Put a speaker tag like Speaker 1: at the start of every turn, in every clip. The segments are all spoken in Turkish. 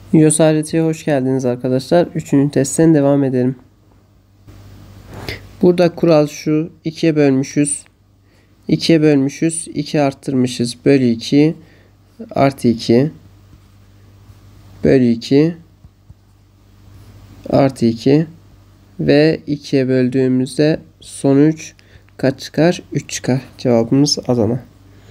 Speaker 1: Yosareti'ye hoş geldiniz arkadaşlar. 3. testten devam edelim. Burada kural şu. 2'ye bölmüşüz. 2'ye bölmüşüz. 2 arttırmışız. Bölü 2 artı 2 bölü 2 artı 2 ve 2'ye böldüğümüzde sonuç kaç çıkar? 3 çıkar. Cevabımız Adana.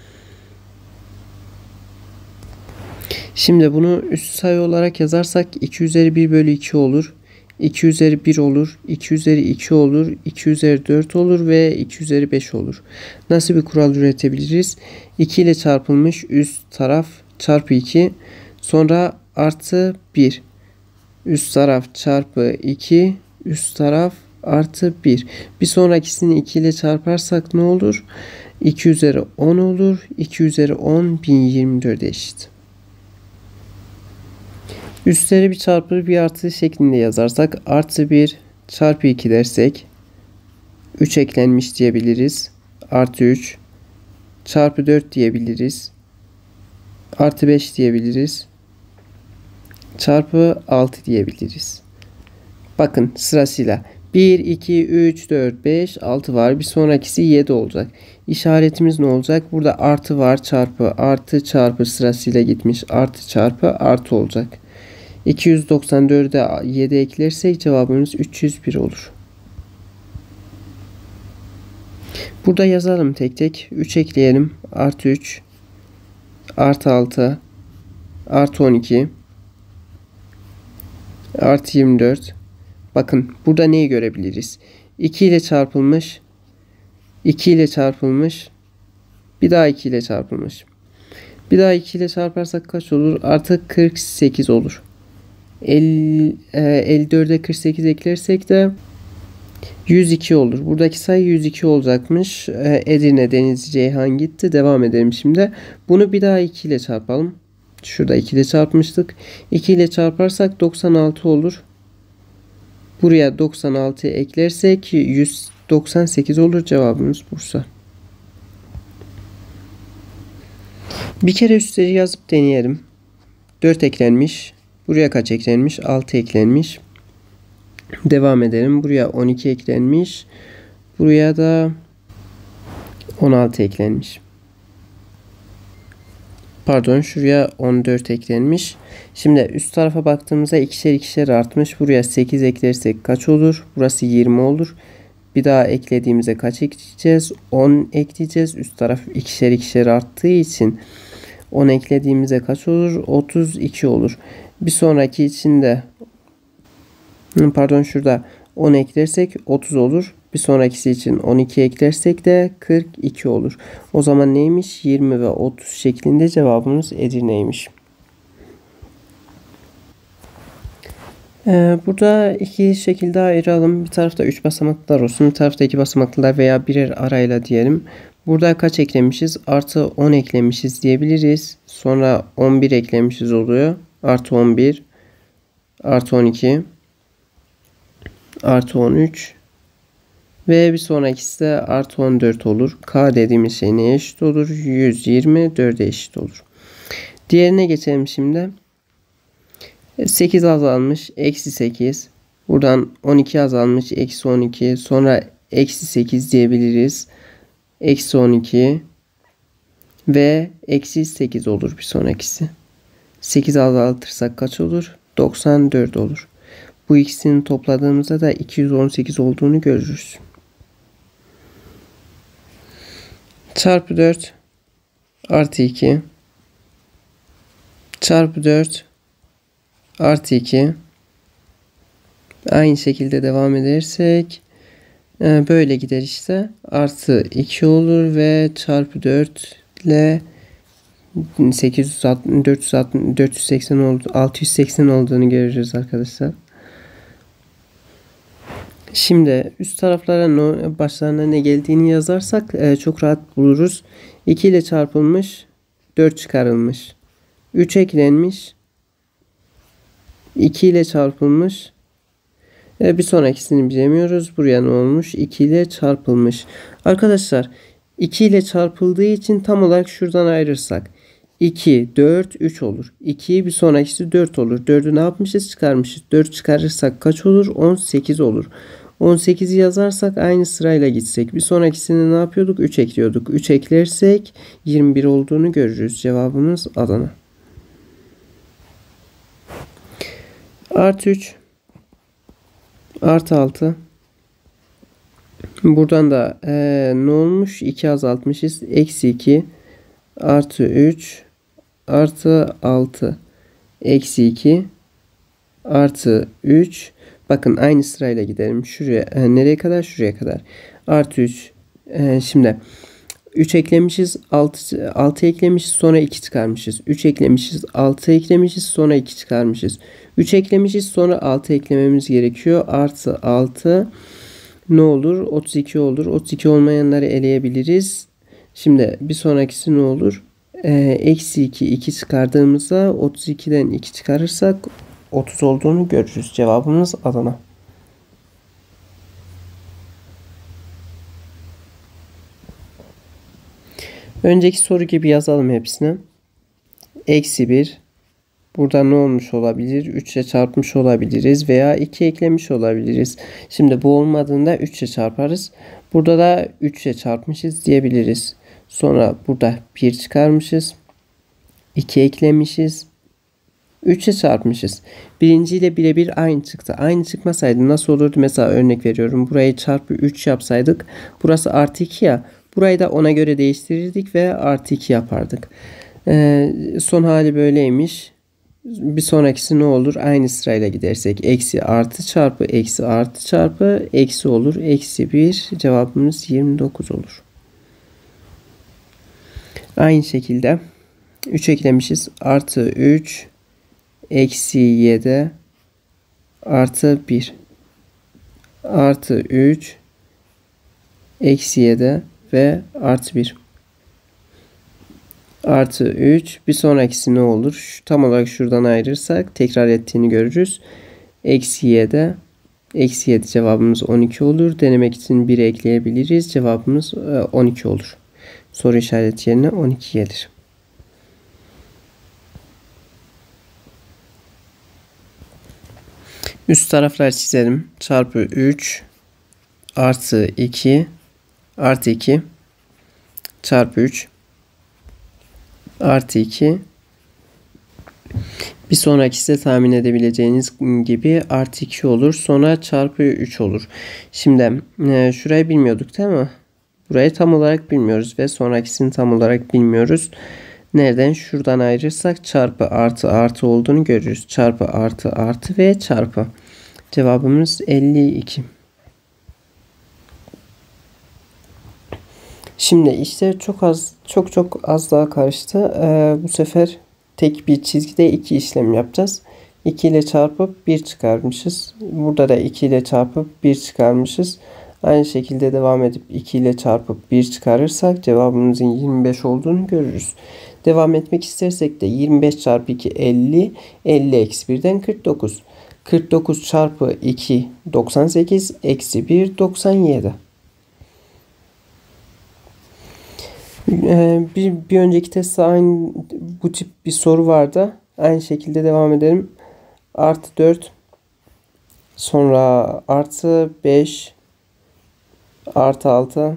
Speaker 1: Şimdi bunu üst sayı olarak yazarsak 2 üzeri 1 bölü 2 olur. 2 üzeri 1 olur. 2 üzeri 2 olur. 2 üzeri 4 olur ve 2 üzeri 5 olur. Nasıl bir kural üretebiliriz? 2 ile çarpılmış üst taraf çarpı 2. Sonra artı 1. Üst taraf çarpı 2. Üst taraf artı 1. Bir sonrakisini 2 ile çarparsak ne olur? 2 üzeri 10 olur. 2 üzeri 10 1024'e eşit. Üstleri bir çarpı bir artı şeklinde yazarsak artı 1 çarpı 2 dersek 3 eklenmiş diyebiliriz. Artı 3 çarpı 4 diyebiliriz. Artı 5 diyebiliriz. Çarpı 6 diyebiliriz. Bakın sırasıyla 1, 2, 3, 4, 5, 6 var. Bir sonrakisi 7 olacak. İşaretimiz ne olacak? Burada artı var çarpı artı çarpı sırasıyla gitmiş. Artı çarpı artı olacak. 294'e 7 eklersek cevabımız 301 olur. Burada yazalım tek tek. 3 ekleyelim. Artı 3 artı 6 artı 12 artı 24. Bakın burada neyi görebiliriz? 2 ile çarpılmış, 2 ile çarpılmış, bir daha 2 ile çarpılmış. Bir daha 2 ile çarparsak kaç olur? Artı 48 olur. 54'e 48 eklersek de 102 olur. Buradaki sayı 102 olacakmış. Edirne, Denizli, Ceyhan gitti. Devam edelim şimdi. Bunu bir daha 2 ile çarpalım. Şurada 2 ile çarpmıştık. 2 ile çarparsak 96 olur. Buraya 96 eklersek 198 olur. Cevabımız Bursa. Bir kere üstleri yazıp deneyelim. 4 eklenmiş. Buraya kaç eklenmiş? 6 eklenmiş. Devam edelim. Buraya 12 eklenmiş. Buraya da 16 eklenmiş. Pardon, şuraya 14 eklenmiş. Şimdi üst tarafa baktığımızda ikişer ikişer artmış. Buraya 8 eklersek kaç olur? Burası 20 olur. Bir daha eklediğimizde kaç ekleyeceğiz? 10 ekleyeceğiz. Üst taraf ikişer ikişer arttığı için 10 eklediğimizde kaç olur? 32 olur. Bir sonraki içinde şurada 10 eklersek 30 olur. Bir sonrakisi için 12 eklersek de 42 olur. O zaman neymiş? 20 ve 30 şeklinde cevabımız Edirne'ymiş. Burada iki şekilde ayıralım. Bir tarafta 3 basamaklılar olsun. Bir tarafta 2 basamaklılar veya birer arayla diyelim. Burada kaç eklemişiz? Artı 10 eklemişiz diyebiliriz. Sonra 11 eklemişiz oluyor. Artı 11 artı 12 artı 13 ve bir sonrakisi de artı 14 olur. K dediğimiz şey neye eşit olur? 124'e eşit olur. Diğerine geçelim şimdi. 8 azalmış. Eksi 8. Buradan 12 azalmış. Eksi 12. Sonra eksi 8 diyebiliriz. Eksi 12 ve eksi 8 olur bir sonrakisi. 8 azaltırsak kaç olur? 94 olur. Bu ikisini topladığımızda da 218 olduğunu görürüz. Çarpı 4 artı 2 çarpı 4 artı 2 aynı şekilde devam edersek böyle gider işte. Artı 2 olur ve çarpı 4 ile 680 olduğunu görürüz arkadaşlar. Şimdi üst taraflara başlarına ne geldiğini yazarsak çok rahat buluruz. 2 ile çarpılmış, 4 çıkarılmış. 3 eklenmiş, 2 ile çarpılmış. Bir sonrakisini bilemiyoruz. Buraya ne olmuş? 2 ile çarpılmış. Arkadaşlar 2 ile çarpıldığı için tam olarak şuradan ayırırsak 2, 4, 3 olur. 2 bir sonrakisi 4 olur. 4'ü ne yapmışız? Çıkarmışız. 4 çıkarırsak kaç olur? 18 olur. 18'i yazarsak aynı sırayla gitsek. Bir sonrakisini ne yapıyorduk? 3 ekliyorduk. 3 eklersek 21 olduğunu görürüz. Cevabımız Adana. Artı 3. Artı 6. Buradan da ne olmuş? 2 azaltmışız. Eksi 2. Artı 3. Artı 6. Eksi 2. Artı 3. Bakın aynı sırayla gidelim. Şuraya nereye kadar? Şuraya kadar. Artı 3. Şimdi 3 eklemişiz. 6 eklemişiz. Sonra 2 çıkarmışız. 3 eklemişiz. 6 eklemişiz. Sonra 2 çıkarmışız. 3 eklemişiz. Sonra 6 eklememiz gerekiyor. Artı 6 ne olur? 32 olur. 32 olmayanları eleyebiliriz. Şimdi bir sonrakisi ne olur? Eksi 2, 2 çıkardığımızda 32'den 2 çıkarırsak 30 olduğunu görürüz. Cevabımız Adana. Önceki soru gibi yazalım hepsini. Eksi 1. Burada ne olmuş olabilir? 3 ile çarpmış olabiliriz veya 2 eklemiş olabiliriz. Şimdi bu olmadığında 3 ile çarparız. Burada da 3 ile çarpmışız diyebiliriz. Sonra burada 1 çıkarmışız. 2 eklemişiz. 3 ile çarpmışız. Birinciyle birebir aynı çıktı. Aynı çıkmasaydı nasıl olurdu? Mesela örnek veriyorum. Burayı çarpı 3 yapsaydık. Burası artı 2 ya. Burayı da ona göre değiştirirdik ve artı 2 yapardık. Son hali böyleymiş. Bir sonrakisi ne olur? Aynı sırayla gidersek. Eksi artı çarpı eksi artı çarpı eksi olur. Eksi 1. Cevabımız 29 olur. Aynı şekilde 3 eklemişiz. Artı 3 eksi 7 artı 1 artı 3 eksi 7 ve artı 1 artı 3 bir sonrakisi ne olur? Tam olarak şuradan ayırırsak tekrar ettiğini görürüz. Eksi 7 eksi 7 cevabımız 12 olur. Denemek için 1 ekleyebiliriz. Cevabımız 12 olur. Soru işareti yerine 12 gelir. Üst taraflar çizelim. Çarpı 3 artı 2 artı 2 çarpı 3 artı 2. Bir sonrakisi de tahmin edebileceğiniz gibi artı 2 olur. Sonra çarpı 3 olur. Şimdi şurayı bilmiyorduk değil mi? Burayı tam olarak bilmiyoruz ve sonrakisini tam olarak bilmiyoruz. Nereden? Şuradan ayırırsak çarpı artı artı olduğunu görürüz. Çarpı artı artı ve çarpı. Cevabımız 52. Şimdi işte çok az daha karıştı. Bu sefer tek bir çizgide 2 işlem yapacağız. 2 ile çarpıp 1 çıkarmışız. Burada da 2 ile çarpıp 1 çıkarmışız. Aynı şekilde devam edip 2 ile çarpıp 1 çıkarırsak cevabımızın 25 olduğunu görürüz. Devam etmek istersek de 25 çarpı 2 50. 50 eksi 1'den 49. 49 çarpı 2 98 eksi 1 97. Bir önceki testte aynı bu tip bir soru vardı. Aynı şekilde devam edelim. Artı 4 sonra artı 5 artı 6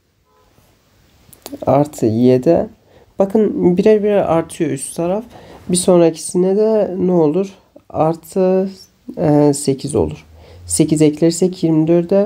Speaker 1: artı 7. Bakın birer birer artıyor üst taraf. Bir sonrakisine de ne olur? Artı 8 olur. 8 eklersek 24'e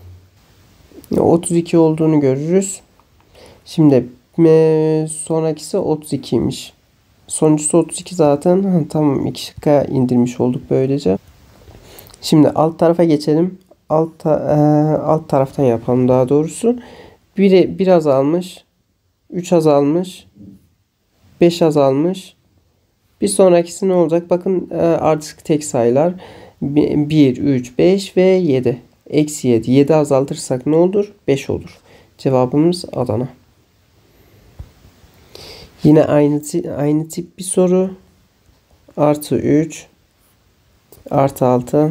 Speaker 1: 32 olduğunu görürüz. Şimdi sonrakisi 32'ymiş. Sonuncusu 32 zaten. Tamam, 2 şıkka indirmiş olduk böylece. Şimdi alt tarafa geçelim. Alt taraftan yapalım daha doğrusu. 1 azalmış. 3 azalmış. 5 azalmış. Bir sonrakisi ne olacak? Bakın artık tek sayılar. 1, 3, 5 ve 7. Eksi 7. 7 azaltırsak ne olur? 5 olur. Cevabımız Adana. Yine aynı tip bir soru. Artı 3 artı 6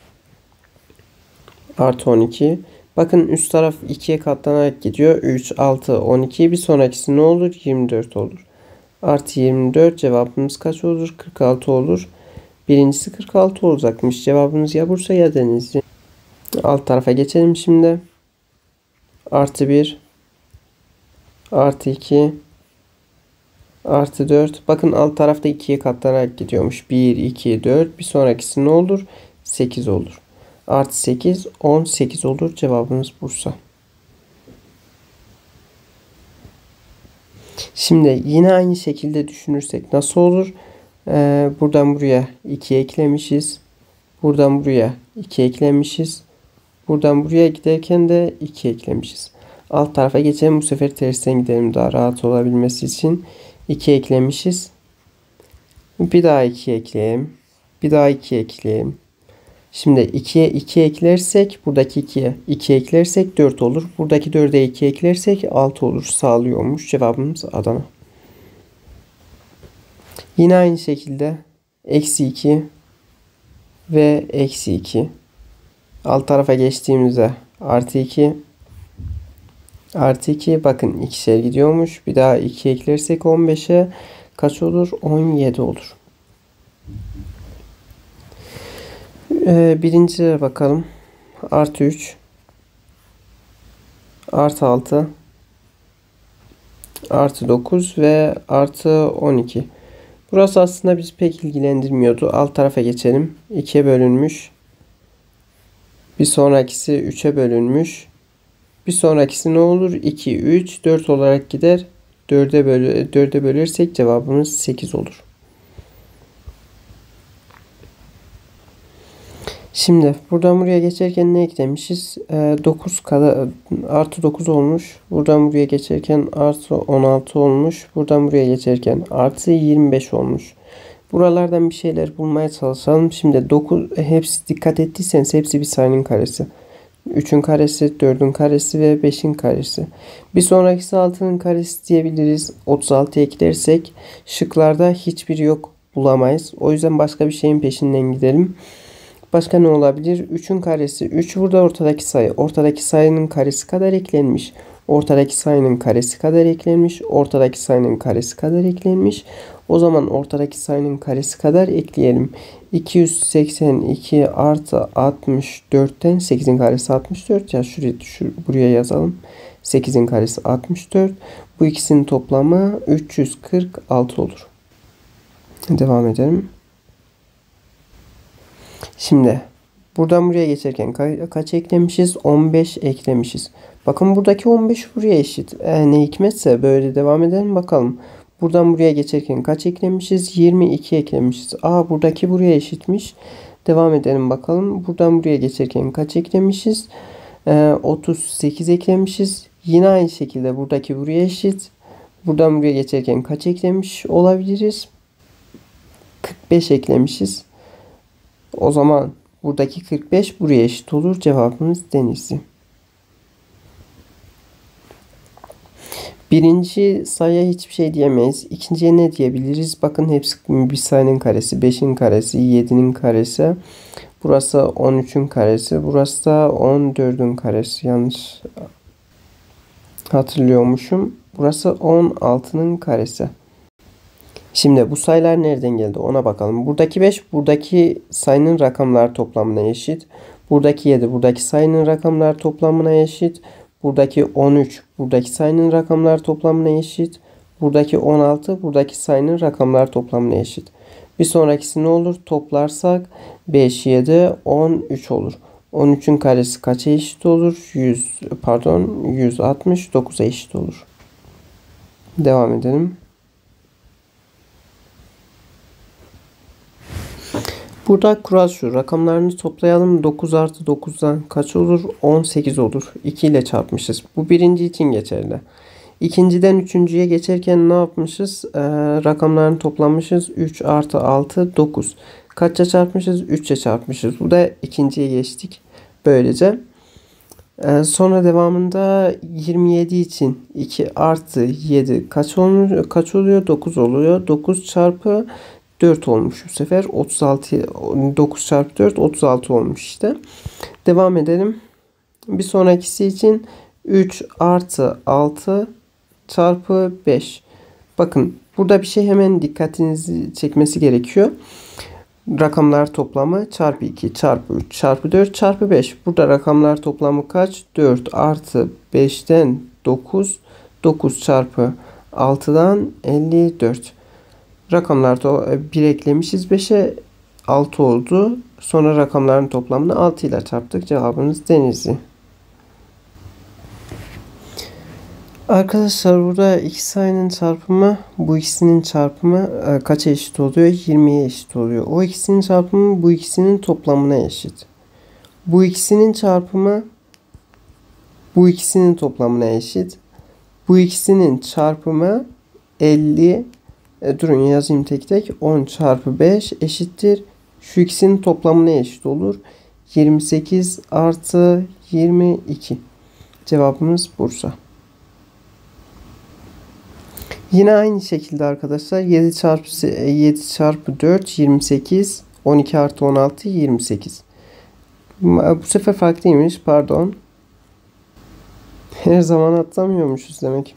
Speaker 1: artı 12. Bakın üst taraf 2'ye katlanarak gidiyor. 3, 6, 12. Bir sonrakisi ne olur? 24 olur. Artı 24 cevabımız kaç olur? 46 olur. Birincisi 46 olacakmış. Cevabımız ya Bursa ya Denizli. Alt tarafa geçelim şimdi. Artı 1, artı 2, artı 4. Bakın alt tarafta 2'ye katlanarak gidiyormuş. 1, 2, 4. Bir sonrakisi ne olur? 8 olur. Artı 8, 18 olur. Cevabımız Bursa. Şimdi yine aynı şekilde düşünürsek nasıl olur? Buradan buraya 2 eklemişiz. Buradan buraya 2 eklemişiz. Buradan buraya giderken de 2 eklemişiz. Alt tarafa geçelim. Bu sefer tersten gidelim daha rahat olabilmesi için. 2 eklemişiz. Bir daha 2 ekleyelim. Bir daha 2 ekleyelim. Şimdi 2'ye 2 eklersek buradaki 2'ye 2 eklersek 4 olur. Buradaki 4'e 2 eklersek 6 olur. Sağlıyormuş. Cevabımız Adana. Yine aynı şekilde eksi 2 ve eksi 2. Alt tarafa geçtiğimizde artı 2 artı 2. Bakın ikişer gidiyormuş. Bir daha 2 eklersek 15'e kaç olur? 17 olur. Birincilere bakalım. Artı 3 artı 6 artı 9 ve artı 12. Burası aslında bizi pek ilgilendirmiyordu. Alt tarafa geçelim. 2'ye bölünmüş. Bir sonrakisi 3'e bölünmüş. Bir sonrakisi ne olur? 2, 3, 4 olarak gider. 4'e bölersek cevabımız 8 olur. Şimdi buradan buraya geçerken ne eklemişiz? 9 kadar artı 9 olmuş. Buradan buraya geçerken artı 16 olmuş. Buradan buraya geçerken artı 25 olmuş. Buralardan bir şeyler bulmaya çalışalım. Şimdi 9 hepsi dikkat ettiyseniz hepsi bir sayının karesi. 3'ün karesi, 4'ün karesi ve 5'in karesi. Bir sonrakisi 6'nın karesi diyebiliriz. 36 eklersek şıklarda hiçbiri yok, bulamayız. O yüzden başka bir şeyin peşinden gidelim. Başka ne olabilir? 3'ün karesi. 3 burada ortadaki sayı. Ortadaki sayının karesi kadar eklenmiş. Ortadaki sayının karesi kadar eklenmiş. Ortadaki sayının karesi kadar eklenmiş. O zaman ortadaki sayının karesi kadar ekleyelim. 282 artı 64'ten 8'in karesi 64. Ya buraya yazalım. 8'in karesi 64. Bu ikisinin toplamı 346 olur. Devam edelim. Şimdi buradan buraya geçerken kaç eklemişiz? 15 eklemişiz. Bakın buradaki 15 buraya eşit. Ne hikmetse böyle devam edelim bakalım. Buradan buraya geçerken kaç eklemişiz? 22 eklemişiz. Buradaki buraya eşitmiş. Devam edelim bakalım. Buradan buraya geçerken kaç eklemişiz? 38 eklemişiz. Yine aynı şekilde buradaki buraya eşit. Buradan buraya geçerken kaç eklemiş olabiliriz? 45 eklemişiz. O zaman buradaki 45 buraya eşit olur. Cevabımız Denizli. Birinci sayıya hiçbir şey diyemeyiz. İkinciye ne diyebiliriz? Bakın hepsi bir sayının karesi. 5'in karesi, 7'nin karesi. Burası 13'ün karesi. Burası da 14'ün karesi. Yanlış hatırlıyormuşum. Burası 16'nın karesi. Şimdi bu sayılar nereden geldi ona bakalım. Buradaki 5 buradaki sayının rakamlar toplamına eşit. Buradaki 7 buradaki sayının rakamlar toplamına eşit. Buradaki 13 buradaki sayının rakamlar toplamına eşit. Buradaki 16 buradaki sayının rakamlar toplamına eşit. Bir sonrakisi ne olur? Toplarsak 5, 7, 13 olur. 13'ün karesi kaça eşit olur? 169'a eşit olur. Devam edelim. Burada kural şu. Rakamlarını toplayalım. 9 artı 9'dan kaç olur? 18 olur. 2 ile çarpmışız. Bu birinci için geçerli. İkinciden üçüncüye geçerken ne yapmışız? Rakamlarını toplamışız. 3 artı 6 9. Kaçça çarpmışız? 3'e çarpmışız. Bu da ikinciye geçtik. Böylece. Sonra devamında 27 için 2 artı 7 kaç oluyor? 9 oluyor. 9 çarpı 4 olmuş bu sefer. 36 9 çarpı 4 36 olmuş işte. Devam edelim. Bir sonrakisi için 3 artı 6 çarpı 5. Bakın Burada bir şey hemen dikkatinizi çekmesi gerekiyor. Rakamlar toplamı çarpı 2 çarpı 3 çarpı 4 çarpı 5. Burada rakamlar toplamı kaç? 4 artı 5'ten 9. 9 çarpı 6'dan 54. Rakamlar bir eklemişiz 5'e 6 oldu. Sonra rakamların toplamını 6 ile çarptık. Cevabımız Denizli. Arkadaşlar burada iki sayının çarpımı bu ikisinin çarpımı kaça eşit oluyor? 20'ye eşit oluyor. O ikisinin çarpımı bu ikisinin toplamına eşit. Bu ikisinin çarpımı bu ikisinin toplamına eşit. Bu ikisinin çarpımı 50. Durun yazayım tek tek. 10 çarpı 5 eşittir. Şu ikisinin toplamına eşit olur. 28 artı 22. Cevabımız Bursa. Yine aynı şekilde arkadaşlar 7 çarpı 4 28, 12 artı 16 28. Bu sefer farklıymış, pardon. Her zaman atlamıyormuşuz demek.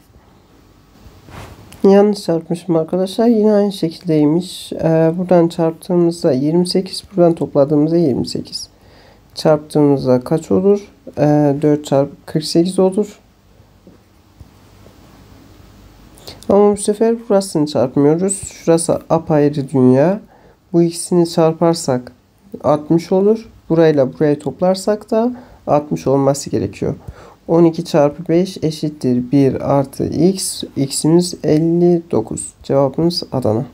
Speaker 1: Yanlış çarpmışım arkadaşlar. Yine aynı şekildeymiş. Buradan çarptığımızda 28, buradan topladığımızda 28. Çarptığımızda kaç olur? 4 çarpı 48 olur. Ama bu sefer burasını çarpmıyoruz. Şurası apayrı dünya. Bu ikisini çarparsak 60 olur. Burayla burayı toplarsak da 60 olması gerekiyor. 12 çarpı 5 eşittir 1 artı x. X'imiz 59. Cevabımız Adana.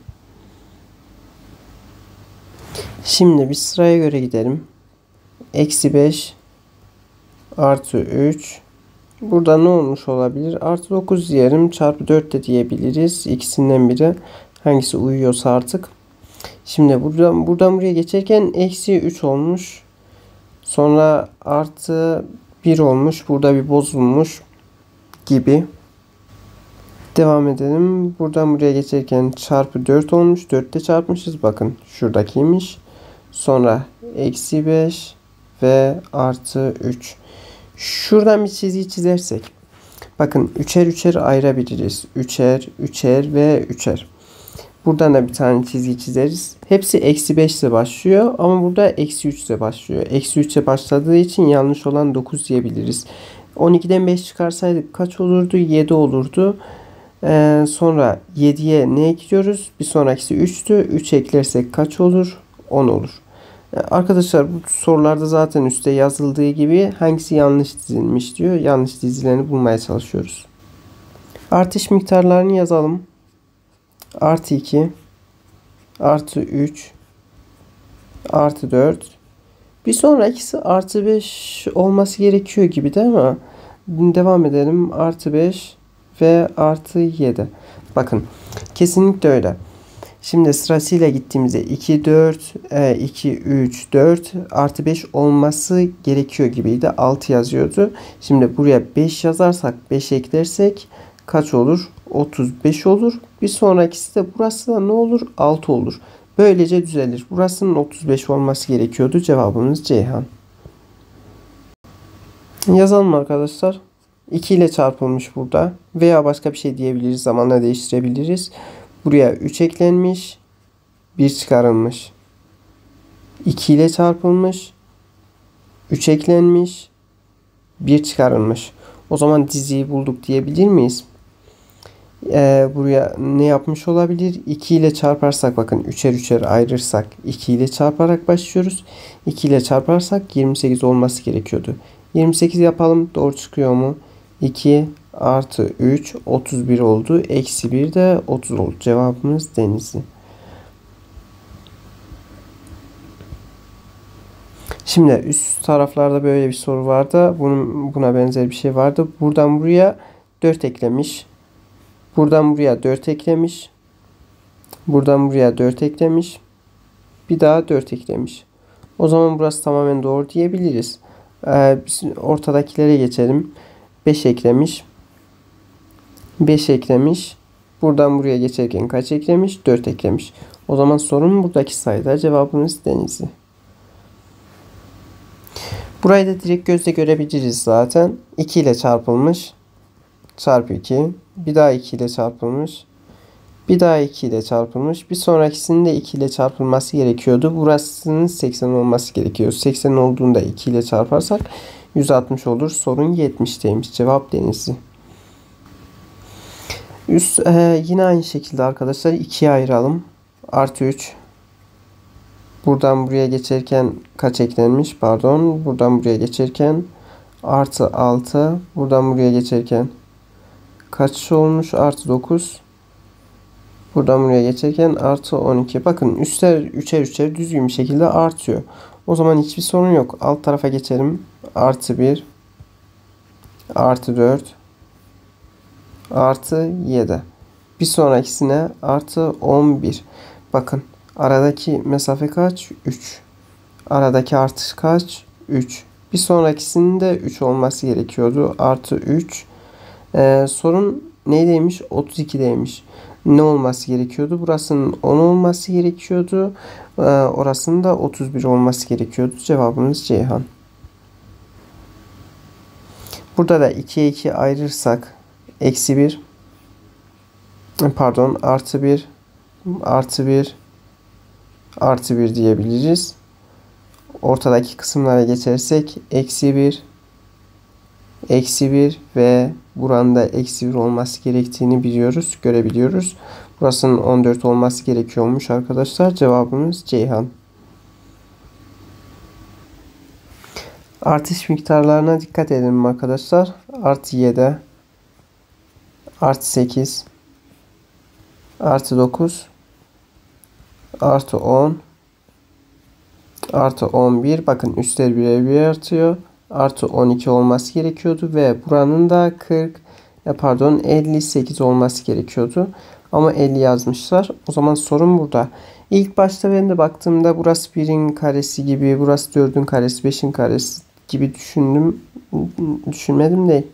Speaker 1: Şimdi bir sıraya göre gidelim. Eksi 5 artı 3. Burada ne olmuş olabilir? Artı 9 diyelim. Çarpı 4 de diyebiliriz. İkisinden biri. Hangisi uyuyorsa artık. Şimdi buradan buraya geçerken eksi 3 olmuş. Sonra artı 1 olmuş. Burada bir bozulmuş gibi. Devam edelim. Buradan buraya geçerken çarpı 4 olmuş. 4 de çarpmışız. Bakın şuradakiymiş. Sonra eksi 5 ve artı 3. Şuradan bir çizgi çizersek. Bakın üçer üçer ayırabiliriz. Üçer, üçer ve üçer. Buradan da bir tane çizgi çizeriz. Hepsi eksi 5 ile başlıyor. Ama burada eksi 3 ile başlıyor. Eksi 3 ile başladığı için yanlış olan 9 diyebiliriz. 12'den 5 çıkarsaydık kaç olurdu? 7 olurdu. Sonra 7'ye ne ekliyoruz? Bir sonrakisi 3'tü. 3 eklersek kaç olur? 10 olur. Arkadaşlar bu sorularda zaten üstte yazıldığı gibi hangisi yanlış dizilmiş diyor. Yanlış dizileni bulmaya çalışıyoruz. Artış miktarlarını yazalım. Artı 2, artı 3, artı 4. Bir sonrakisi artı 5 olması gerekiyor gibi değil mi? Devam edelim. Artı 5 ve artı 7. Bakın kesinlikle öyle. Şimdi sırasıyla gittiğimizde 2, 4, 2, 3, 4 artı 5 olması gerekiyor gibiydi. 6 yazıyordu. Şimdi buraya 5 yazarsak 5 eklersek kaç olur? 35 olur. Bir sonrakisi de burası da ne olur? 6 olur. Böylece düzelir. Burasının 35 olması gerekiyordu. Cevabımız Ceyhan. Yazalım arkadaşlar. 2 ile çarpılmış burada. Veya başka bir şey diyebiliriz. Zamanla değiştirebiliriz. Buraya 3 eklenmiş. 1 çıkarılmış. 2 ile çarpılmış. 3 eklenmiş. 1 çıkarılmış. O zaman diziyi bulduk diyebilir miyiz? Buraya ne yapmış olabilir? 2 ile çarparsak bakın üçer üçer ayırırsak 2 ile çarparak başlıyoruz. 2 ile çarparsak 28 olması gerekiyordu. 28 yapalım. Doğru çıkıyor mu? 2 artı 3 31 oldu. Eksi 1 de 30 oldu. Cevabımız Denizli. Şimdi üst taraflarda böyle bir soru vardı. Buna benzer bir şey vardı. Buradan buraya 4 eklemiş. Buradan buraya 4 eklemiş. Buradan buraya 4 eklemiş. Bir daha 4 eklemiş. O zaman burası tamamen doğru diyebiliriz. Biz ortadakilere geçelim. 5 eklemiş. 5 eklemiş. Buradan buraya geçerken kaç eklemiş? 4 eklemiş. O zaman sorun buradaki sayıda. Cevabımız Denizli. Burayı da direkt gözle görebiliriz zaten. 2 ile çarpılmış. Çarpı 2. Bir daha 2 ile çarpılmış. Bir daha 2 ile çarpılmış. Bir sonrakisinin de 2 ile çarpılması gerekiyordu. Burasının 80 olması gerekiyor. 80 olduğunda 2 ile çarparsak 160 olur. Sorun 70'teymiş. Cevap Denizli. Yine aynı şekilde arkadaşlar 2'ye ayıralım. Artı 3. Buradan buraya geçerken kaç eklenmiş? Pardon. Buradan buraya geçerken artı 6. Buradan buraya geçerken kaç olmuş? Artı 9. Buradan buraya geçerken artı 12. Bakın üstler üçer üçer düzgün bir şekilde artıyor. O zaman hiçbir sorun yok. Alt tarafa geçelim. Artı 1. Artı 4. Artı 7. Bir sonrakisine artı 11. Bakın aradaki mesafe kaç? 3. Aradaki artış kaç? 3. Bir sonrakisinin de 3 olması gerekiyordu. Artı 3. Sorun neydeymiş? 32'deymiş. Ne olması gerekiyordu? Burasının 10 olması gerekiyordu. Orasının da 31 olması gerekiyordu. Cevabımız Ceyhan. Burada da 2'ye 2 ayırırsak eksi 1, pardon artı 1, artı 1, artı 1 diyebiliriz. Ortadaki kısımlara geçersek eksi 1, eksi 1 ve buranın da eksi 1 olması gerektiğini biliyoruz, görebiliyoruz. Burasının 14 olması gerekiyormuş arkadaşlar. Cevabımız Ceyhan. Artış miktarlarına dikkat edelim arkadaşlar. Artı 7, artı 8, artı 9, artı 10, artı 11. Bakın üstler birer birer artıyor. Artı 12 olması gerekiyordu ve buranın da 58 olması gerekiyordu. Ama 50 yazmışlar. O zaman sorun burada. İlk başta ben de baktığımda burası 1'in karesi gibi, burası 4'ün karesi, 5'in karesi gibi düşünmedim değil.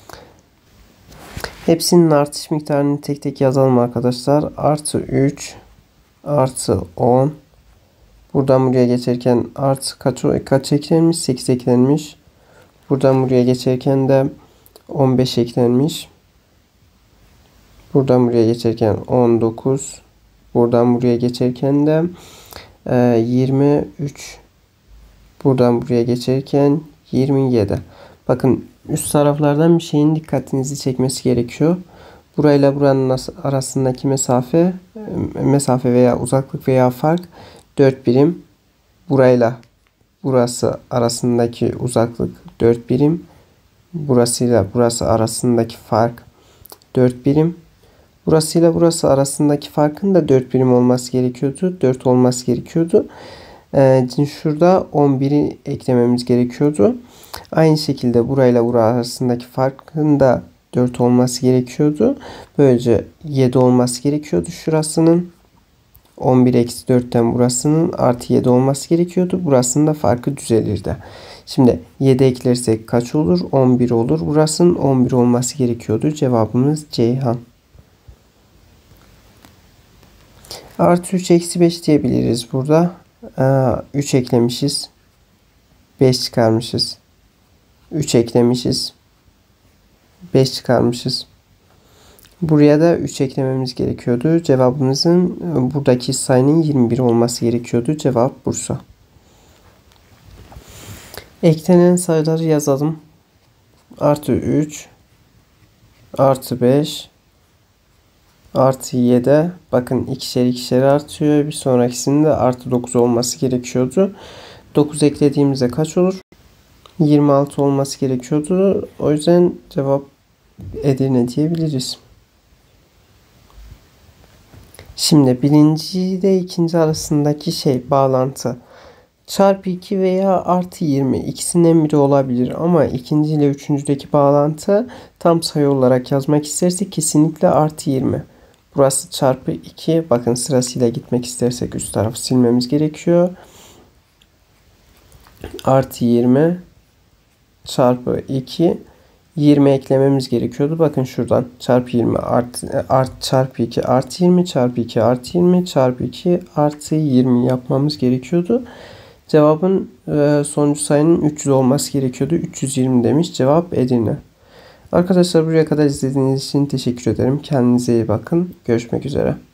Speaker 1: Hepsinin artış miktarını tek tek yazalım arkadaşlar. Artı 3, artı 10. Buradan buraya geçerken artı kaç eklenmiş? 8 eklenmiş. Buradan buraya geçerken de 15 eklenmiş. Buradan buraya geçerken 19. Buradan buraya geçerken de 23. Buradan buraya geçerken 27. Bakın üst taraflardan bir şeyin dikkatinizi çekmesi gerekiyor. Burayla buranın arasındaki mesafe veya uzaklık veya fark 4 birim. Burayla burası arasındaki uzaklık 4 birim. Burasıyla burası arasındaki fark 4 birim. Burasıyla burası arasındaki farkın da 4 birim olması gerekiyordu. 4 olması gerekiyordu. Şurada 11'i eklememiz gerekiyordu. Aynı şekilde burayla burası arasındaki farkın da 4 olması gerekiyordu. Böylece 7 olması gerekiyordu şurasının. 11 eksi 4'ten burasının artı 7 olması gerekiyordu. Burasının da farkı düzelirdi. Şimdi 7 eklersek kaç olur? 11 olur. Burasının 11 olması gerekiyordu. Cevabımız Ceyhan. Artı 3 eksi 5 diyebiliriz burada. 3 eklemişiz. 5 çıkarmışız. 3 eklemişiz. 5 çıkarmışız. Buraya da 3 eklememiz gerekiyordu. Cevabımızın buradaki sayının 21 olması gerekiyordu. Cevap Bursa. Eklenen sayıları yazalım. Artı 3, artı 5, artı 7. Bakın ikişer ikişer artıyor. Bir sonrakisinde de artı 9 olması gerekiyordu. 9 eklediğimizde kaç olur? 26 olması gerekiyordu. O yüzden cevap Edirne diyebiliriz. Şimdi birinci ile ikinci arasındaki bağlantı. Çarpı 2 veya artı 20 ikisinden biri olabilir ama ikinci ile üçüncüdeki bağlantı tam sayı olarak yazmak istersek kesinlikle artı 20. Burası çarpı 2. Bakın sırasıyla gitmek istersek üst tarafı silmemiz gerekiyor. Artı 20 çarpı 2. 20 eklememiz gerekiyordu. Bakın şuradan çarpı 20 çarpı 2 artı 20 çarpı 2 artı 20 çarpı 2 artı 20 yapmamız gerekiyordu. Cevabın sonuncu sayının 300 olması gerekiyordu. 320 demiş. Cevap Edirne. Arkadaşlar buraya kadar izlediğiniz için teşekkür ederim. Kendinize iyi bakın. Görüşmek üzere.